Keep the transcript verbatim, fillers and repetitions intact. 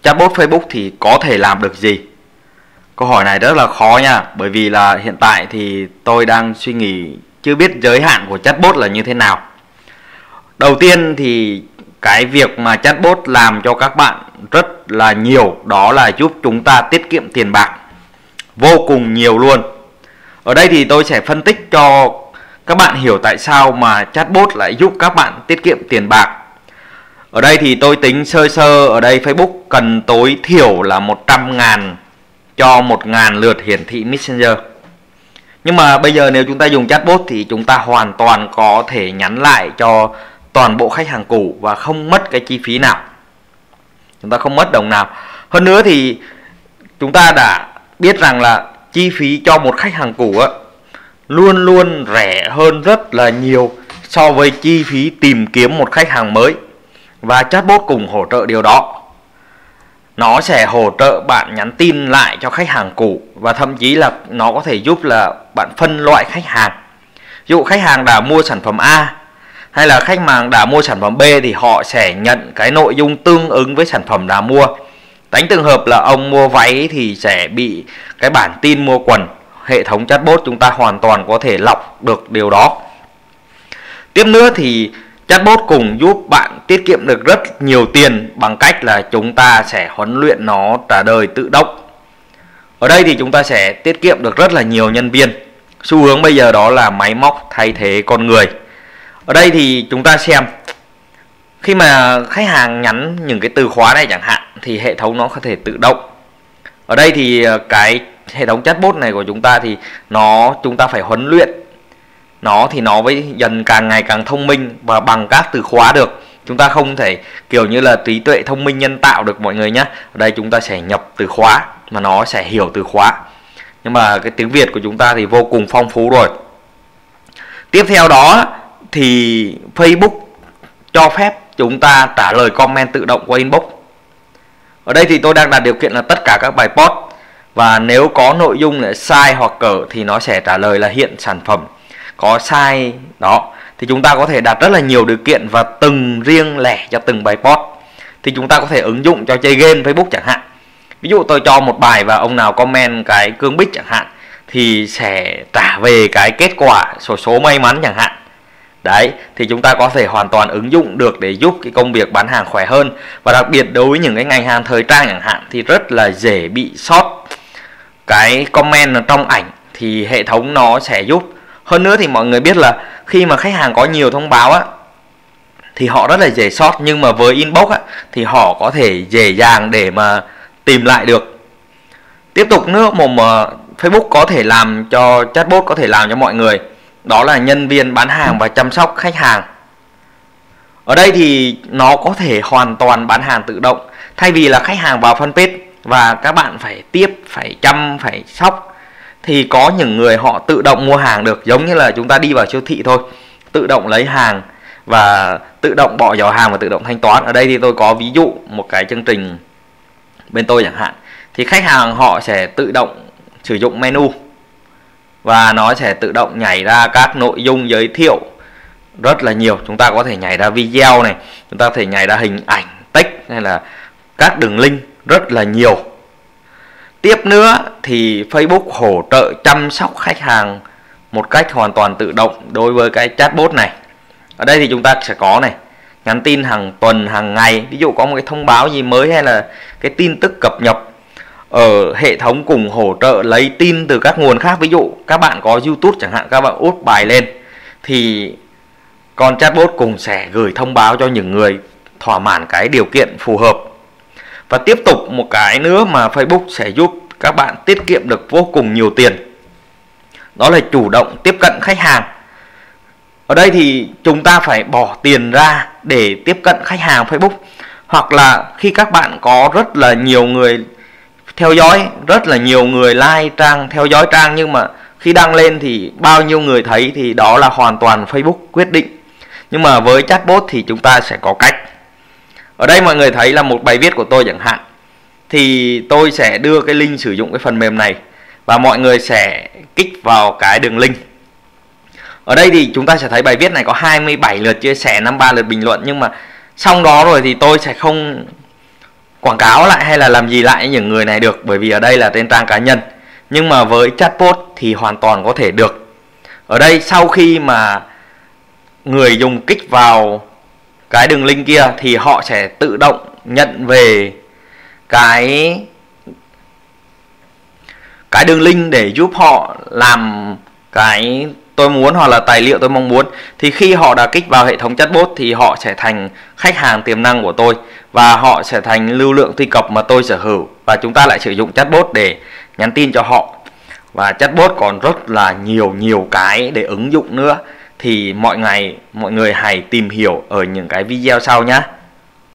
chatbot Facebook thì có thể làm được gì? Câu hỏi này rất là khó nha, bởi vì là hiện tại thì tôi đang suy nghĩ chưa biết giới hạn của chatbot là như thế nào. Đầu tiên thì cái việc mà chatbot làm cho các bạn rất là nhiều, đó là giúp chúng ta tiết kiệm tiền bạc vô cùng nhiều luôn. Ở đây thì tôi sẽ phân tích cho các bạn hiểu tại sao mà chatbot lại giúp các bạn tiết kiệm tiền bạc. Ở đây thì tôi tính sơ sơ, ở đây Facebook cần tối thiểu là một trăm ngàn cho một ngàn lượt hiển thị Messenger. Nhưng mà bây giờ nếu chúng ta dùng chatbot thì chúng ta hoàn toàn có thể nhắn lại cho toàn bộ khách hàng cũ và không mất cái chi phí nào. Chúng ta không mất đồng nào. Hơn nữa thì chúng ta đã biết rằng là chi phí cho một khách hàng cũ á, luôn luôn rẻ hơn rất là nhiều so với chi phí tìm kiếm một khách hàng mới. Và chatbot cùng hỗ trợ điều đó. Nó sẽ hỗ trợ bạn nhắn tin lại cho khách hàng cũ, và thậm chí là nó có thể giúp là bạn phân loại khách hàng. Ví dụ khách hàng đã mua sản phẩm A hay là khách hàng đã mua sản phẩm B thì họ sẽ nhận cái nội dung tương ứng với sản phẩm đã mua. Đánh trường hợp là ông mua váy thì sẽ bị cái bản tin mua quần. Hệ thống chatbot chúng ta hoàn toàn có thể lọc được điều đó. Tiếp nữa thì chatbot cùng giúp bạn tiết kiệm được rất nhiều tiền bằng cách là chúng ta sẽ huấn luyện nó trả lời tự động. Ở đây thì chúng ta sẽ tiết kiệm được rất là nhiều nhân viên. Xu hướng bây giờ đó là máy móc thay thế con người. Ở đây thì chúng ta xem, khi mà khách hàng nhắn những cái từ khóa này chẳng hạn thì hệ thống nó có thể tự động. Ở đây thì cái hệ thống chatbot này của chúng ta thì nó chúng ta phải huấn luyện nó thì nó với dần càng ngày càng thông minh và bằng các từ khóa được. Chúng ta không thể kiểu như là trí tuệ thông minh nhân tạo được mọi người nhé. Ở đây chúng ta sẽ nhập từ khóa mà nó sẽ hiểu từ khóa. Nhưng mà cái tiếng Việt của chúng ta thì vô cùng phong phú rồi. Tiếp theo đó thì Facebook cho phép chúng ta trả lời comment tự động qua inbox. Ở đây thì tôi đang đặt điều kiện là tất cả các bài post, và nếu có nội dung là sai hoặc cỡ thì nó sẽ trả lời là hiện sản phẩm có sai đó. Thì chúng ta có thể đặt rất là nhiều điều kiện và từng riêng lẻ cho từng bài post. Thì chúng ta có thể ứng dụng cho chơi game Facebook chẳng hạn. Ví dụ tôi cho một bài và ông nào comment cái cương bích chẳng hạn thì sẽ trả về cái kết quả sổ số may mắn chẳng hạn. Đấy, thì chúng ta có thể hoàn toàn ứng dụng được để giúp cái công việc bán hàng khỏe hơn. Và đặc biệt đối với những cái ngành hàng thời trang chẳng hạn thì rất là dễ bị sót cái comment ở trong ảnh, thì hệ thống nó sẽ giúp. Hơn nữa thì mọi người biết là khi mà khách hàng có nhiều thông báo á thì họ rất là dễ sót, nhưng mà với inbox á thì họ có thể dễ dàng để mà tìm lại được. Tiếp tục nữa, một mà Facebook có thể làm cho chatbot có thể làm cho mọi người, đó là nhân viên bán hàng và chăm sóc khách hàng. Ở đây thì nó có thể hoàn toàn bán hàng tự động, thay vì là khách hàng vào fanpage và các bạn phải tiếp, phải chăm, phải sóc, thì có những người họ tự động mua hàng được, giống như là chúng ta đi vào siêu thị thôi, tự động lấy hàng và tự động bỏ giỏ hàng và tự động thanh toán. Ở đây thì tôi có ví dụ một cái chương trình bên tôi chẳng hạn, thì khách hàng họ sẽ tự động sử dụng menu và nó sẽ tự động nhảy ra các nội dung giới thiệu rất là nhiều. Chúng ta có thể nhảy ra video này, chúng ta có thể nhảy ra hình ảnh, text hay là các đường link rất là nhiều. Tiếp nữa thì Facebook hỗ trợ chăm sóc khách hàng một cách hoàn toàn tự động đối với cái chatbot này. Ở đây thì chúng ta sẽ có này, nhắn tin hàng tuần, hàng ngày. Ví dụ có một cái thông báo gì mới hay là cái tin tức cập nhật, ở hệ thống cùng hỗ trợ lấy tin từ các nguồn khác. Ví dụ các bạn có YouTube chẳng hạn, các bạn úp bài lên thì con chatbot cùng sẽ gửi thông báo cho những người thỏa mãn cái điều kiện phù hợp. Và tiếp tục một cái nữa mà Facebook sẽ giúp các bạn tiết kiệm được vô cùng nhiều tiền, đó là chủ động tiếp cận khách hàng. Ở đây thì chúng ta phải bỏ tiền ra để tiếp cận khách hàng Facebook. Hoặc là khi các bạn có rất là nhiều người theo dõi, rất là nhiều người like trang, theo dõi trang, nhưng mà khi đăng lên thì bao nhiêu người thấy thì đó là hoàn toàn Facebook quyết định. Nhưng mà với chatbot thì chúng ta sẽ có cách. Ở đây mọi người thấy là một bài viết của tôi chẳng hạn, thì tôi sẽ đưa cái link sử dụng cái phần mềm này và mọi người sẽ kích vào cái đường link. Ở đây thì chúng ta sẽ thấy bài viết này có hai mươi bảy lượt chia sẻ, năm mươi ba lượt bình luận. Nhưng mà xong đó rồi thì tôi sẽ không quảng cáo lại hay là làm gì lại những người này được, bởi vì ở đây là trên trang cá nhân. Nhưng mà với chatbot thì hoàn toàn có thể được. Ở đây sau khi mà người dùng kích vào cái đường link kia thì họ sẽ tự động nhận về cái cái đường link để giúp họ làm cái tôi muốn hoặc là tài liệu tôi mong muốn. Thì khi họ đã kích vào hệ thống chatbot thì họ sẽ thành khách hàng tiềm năng của tôi và họ sẽ thành lưu lượng truy cập mà tôi sở hữu, và chúng ta lại sử dụng chatbot để nhắn tin cho họ. Và chatbot còn rất là nhiều nhiều cái để ứng dụng nữa, thì mọi ngày mọi người hãy tìm hiểu ở những cái video sau nhé.